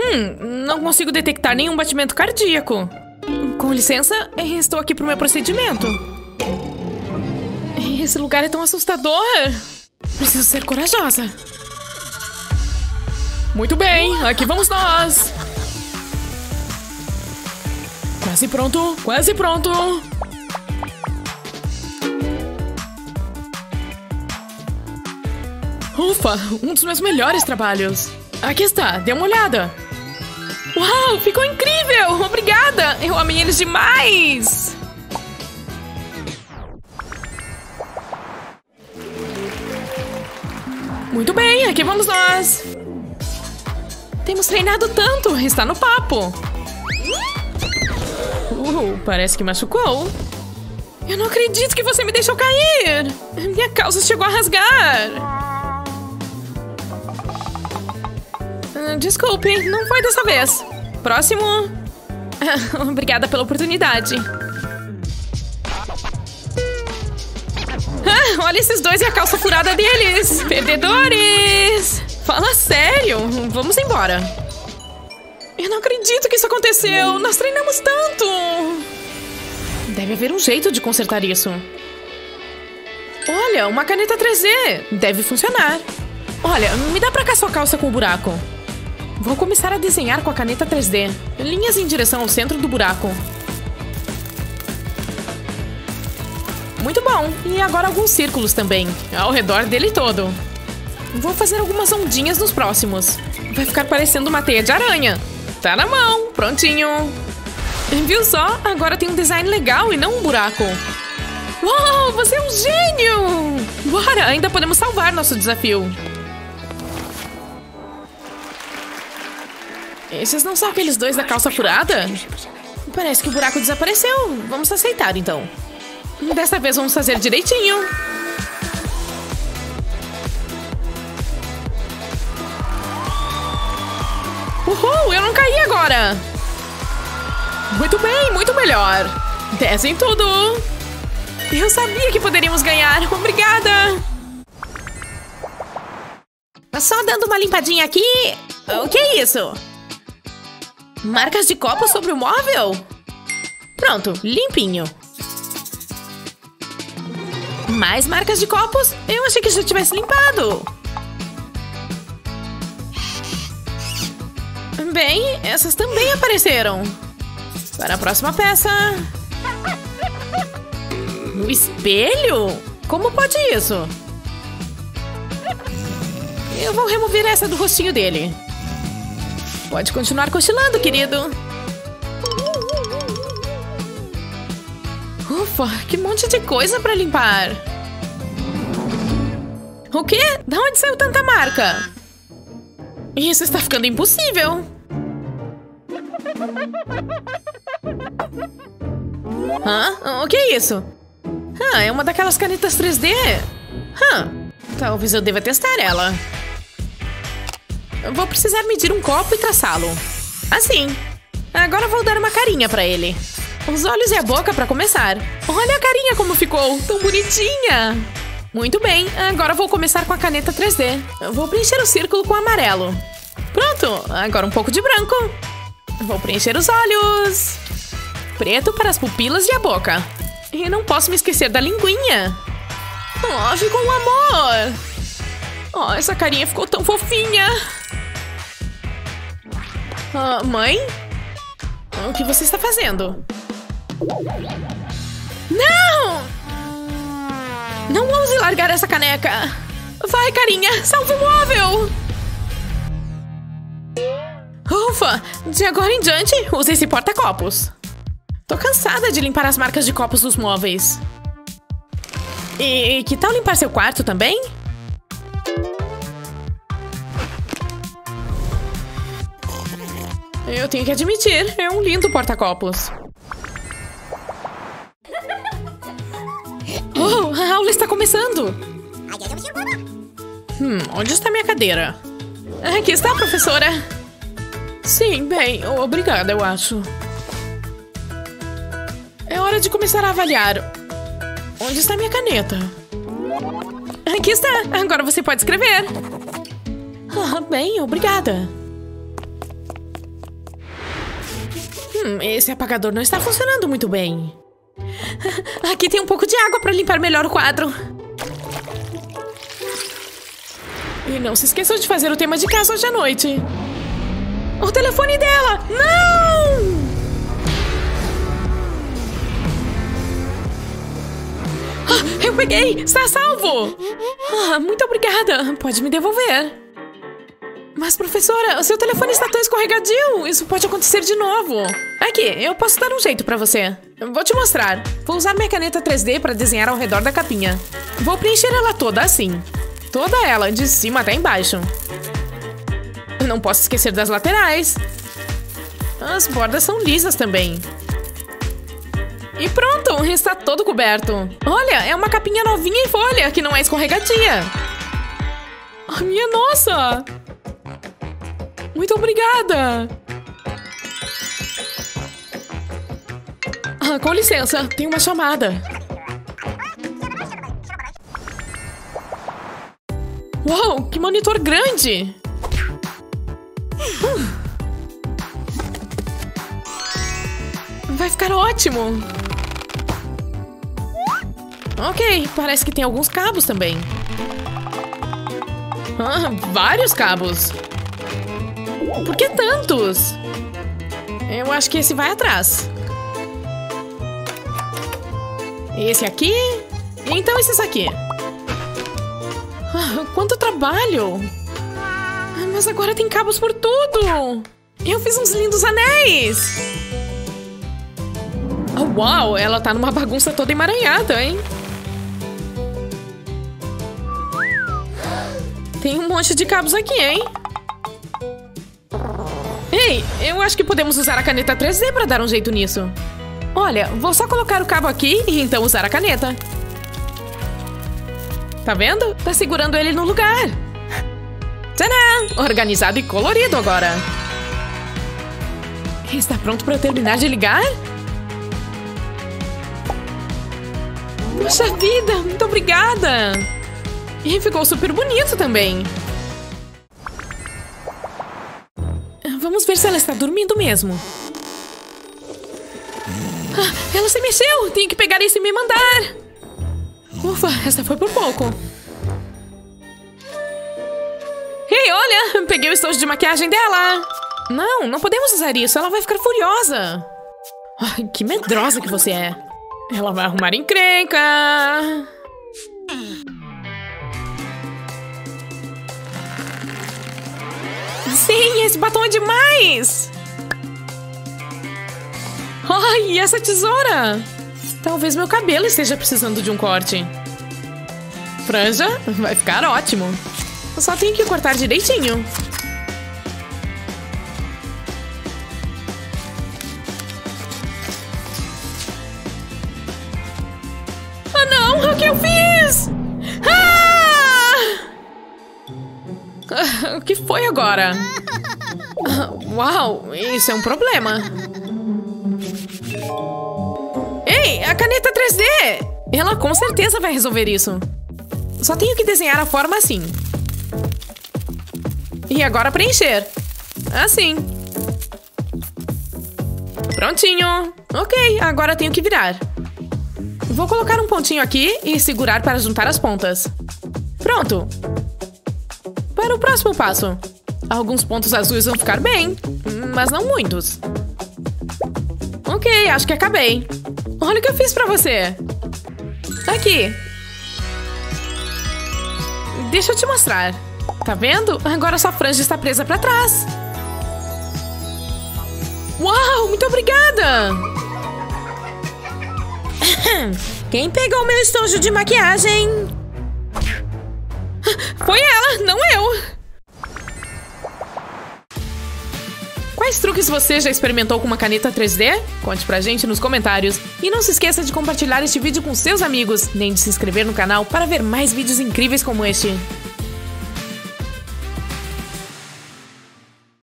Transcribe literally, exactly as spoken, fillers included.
Hum, não consigo detectar nenhum batimento cardíaco. Com licença, estou aqui pro meu procedimento. Esse lugar é tão assustador. Preciso ser corajosa. Muito bem, aqui vamos nós. Quase pronto, quase pronto. Ufa, um dos meus melhores trabalhos. Aqui está, dê uma olhada. Uau, ficou incrível! Obrigada! Eu amei eles demais! Muito bem, aqui vamos nós. Temos treinado tanto, está no papo. Uh, parece que machucou. Eu não acredito que você me deixou cair. Minha calça chegou a rasgar. Desculpe, não foi dessa vez. Próximo. Obrigada pela oportunidade. Ah, olha esses dois e a calça furada deles. Perdedores. Fala sério. Vamos embora. Eu não acredito que isso aconteceu. Nós treinamos tanto. Deve haver um jeito de consertar isso. Olha, uma caneta três D. Deve funcionar. Olha, me dá pra cá sua calça com o buraco. Vou começar a desenhar com a caneta três D. Linhas em direção ao centro do buraco. Muito bom. E agora alguns círculos também, ao redor dele todo. Vou fazer algumas ondinhas nos próximos. Vai ficar parecendo uma teia de aranha. Tá na mão. Prontinho. Viu só? Agora tem um design legal e não um buraco. Uau, você é um gênio! Bora, ainda podemos salvar nosso desafio. Esses não são aqueles dois da calça furada? Parece que o buraco desapareceu. Vamos aceitar, então. Dessa vez vamos fazer direitinho. Uhul, eu não caí agora. Muito bem, muito melhor. Desce em tudo. Eu sabia que poderíamos ganhar. Obrigada. Só dando uma limpadinha aqui. O que é isso? Marcas de copo sobre o móvel? Pronto, limpinho. Mais marcas de copos? Eu achei que já tivesse limpado. Bem, essas também apareceram. Para a próxima peça. No espelho? Como pode isso? Eu vou remover essa do rostinho dele. Pode continuar cochilando, querido. Ufa, que monte de coisa pra limpar. O quê? Da onde saiu tanta marca? Isso está ficando impossível. Hã? O que é isso? Ah, é uma daquelas canetas três D. Hã? Talvez eu deva testar ela. Eu vou precisar medir um copo e traçá-lo. Assim. Agora vou dar uma carinha pra ele. Os olhos e a boca pra começar. Olha a carinha como ficou. Tão bonitinha. Muito bem. Agora vou começar com a caneta três D. Eu vou preencher o círculo com amarelo. Pronto. Agora um pouco de branco. Vou preencher os olhos. Preto para as pupilas e a boca. E não posso me esquecer da linguinha. Oh, ficou um amor. Oh, essa carinha ficou tão fofinha. Uh, mãe? O que você está fazendo? Não! Não ouse largar essa caneca. Vai, carinha, salve o móvel. Ufa, de agora em diante, use esse porta-copos. Tô cansada de limpar as marcas de copos dos móveis. E que tal limpar seu quarto também? Eu tenho que admitir, é um lindo porta-copos. Oh, a aula está começando! Hum, onde está minha cadeira? Aqui está, professora! Sim, bem, obrigada, eu acho. É hora de começar a avaliar. Onde está minha caneta? Aqui está, agora você pode escrever. Ah, bem, obrigada. Hum, esse apagador não está funcionando muito bem. Aqui tem um pouco de água para limpar melhor o quadro. E não se esqueçam de fazer o tema de casa hoje à noite. O telefone dela! Não! Ah, eu peguei! Está salvo! Ah, muito obrigada! Pode me devolver. Mas, professora, o seu telefone está tão escorregadio! Isso pode acontecer de novo! Aqui, eu posso dar um jeito pra você. Vou te mostrar. Vou usar minha caneta três D para desenhar ao redor da capinha. Vou preencher ela toda assim. Toda ela, de cima até embaixo. Não posso esquecer das laterais. As bordas são lisas também. E pronto, está todo coberto. Olha, é uma capinha novinha em folha, que não é escorregadia. Oh, minha nossa! Muito obrigada! Ah, com licença, tem uma chamada. Uau, que monitor grande! Uh. Vai ficar ótimo! Ok, parece que tem alguns cabos também. Ah, vários cabos! Por que tantos? Eu acho que esse vai atrás. Esse aqui. E então esses aqui. Ah, quanto trabalho! Mas agora tem cabos por tudo! Eu fiz uns lindos anéis! Oh, uau! Ela tá numa bagunça toda emaranhada, hein? Tem um monte de cabos aqui, hein? Ei, eu acho que podemos usar a caneta três D para dar um jeito nisso. Olha, vou só colocar o cabo aqui e então usar a caneta. Tá vendo? Tá segurando ele no lugar. Tadã! Organizado e colorido agora. Está pronto para terminar de ligar? Poxa vida, muito obrigada! E ficou super bonito também. Vamos ver se ela está dormindo mesmo. Ah, ela se mexeu! Tenho que pegar isso e me mandar! Ufa, essa foi por pouco. Ei, olha! Peguei o estojo de maquiagem dela! Não, não podemos usar isso, ela vai ficar furiosa. Ai, que medrosa que você é. Ela vai arrumar encrenca. Sim, esse batom é demais! Ai, e essa tesoura? Talvez meu cabelo esteja precisando de um corte. Franja? Vai ficar ótimo. Eu só tenho que cortar direitinho. Ah, não! O que eu fiz? Ah! O que foi agora? Uau, isso é um problema. Ei, a caneta três D! Ela com certeza vai resolver isso. Só tenho que desenhar a forma assim. E agora preencher. Assim. Prontinho. Ok, agora tenho que virar. Vou colocar um pontinho aqui e segurar para juntar as pontas. Pronto. Para o próximo passo. Alguns pontos azuis vão ficar bem, mas não muitos. Ok, acho que acabei. Olha o que eu fiz pra você. Aqui. Deixa eu te mostrar. Tá vendo? Agora sua franja está presa pra trás. Uau, muito obrigada! Quem pegou meu estojo de maquiagem? Foi ela, não eu! Quais truques você já experimentou com uma caneta três D? Conte pra gente nos comentários. E não se esqueça de compartilhar este vídeo com seus amigos, nem de se inscrever no canal para ver mais vídeos incríveis como este.